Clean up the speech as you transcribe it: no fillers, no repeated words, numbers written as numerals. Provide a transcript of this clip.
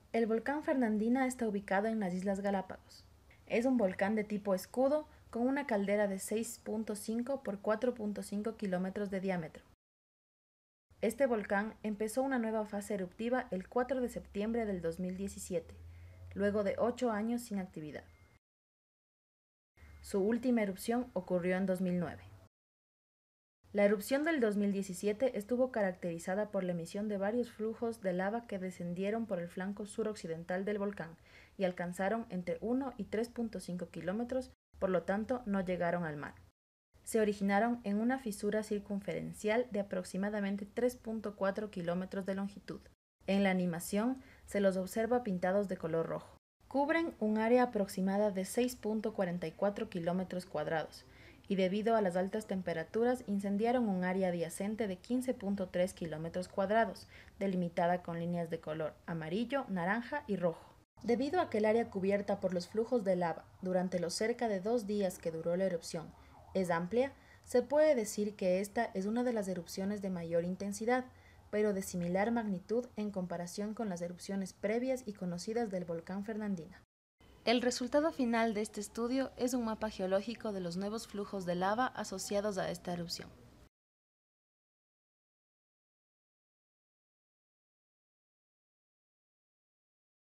El volcán Fernandina está ubicado en las Islas Galápagos. Es un volcán de tipo escudo con una caldera de 6.5 por 4.5 kilómetros de diámetro. Este volcán empezó una nueva fase eruptiva el 4 de septiembre del 2017, luego de 8 años sin actividad. Su última erupción ocurrió en 2009. La erupción del 2017 estuvo caracterizada por la emisión de varios flujos de lava que descendieron por el flanco suroccidental del volcán y alcanzaron entre 1 y 3.5 kilómetros, por lo tanto no llegaron al mar. Se originaron en una fisura circunferencial de aproximadamente 3.4 kilómetros de longitud. En la animación se los observa pintados de color rojo. Cubren un área aproximada de 6.44 kilómetros cuadrados y debido a las altas temperaturas incendiaron un área adyacente de 15.3 kilómetros cuadrados, delimitada con líneas de color amarillo, naranja y rojo. Debido a que el área cubierta por los flujos de lava durante los cerca de 2 días que duró la erupción es amplia, se puede decir que esta es una de las erupciones de mayor intensidad, pero de similar magnitud en comparación con las erupciones previas y conocidas del volcán Fernandina. El resultado final de este estudio es un mapa geológico de los nuevos flujos de lava asociados a esta erupción.